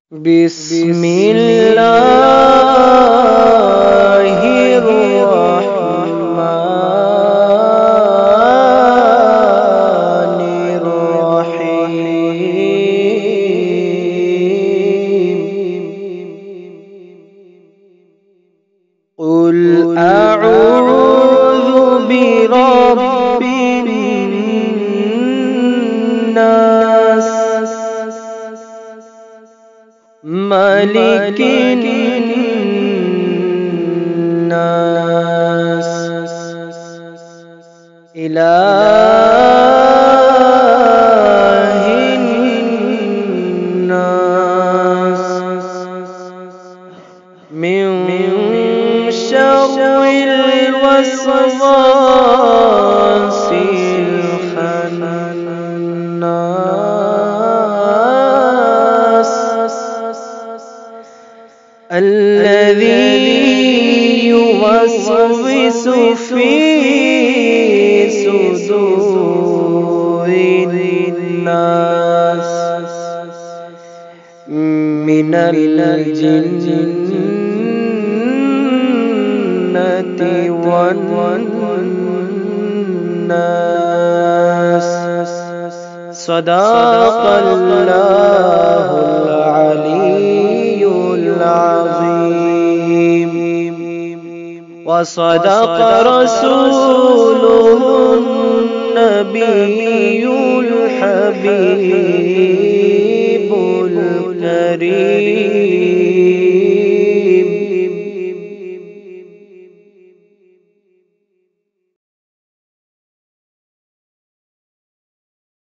بسم الله الرحمن الرحيم. قل أعوذ برب الناس ملك الناس إله الناس من شر الوسواس الخناس الذي يوسوس في صدور الناس من الجنة والناس. صدق الله العلي العظيم وصدق رسوله النبي الحبيب الكريم.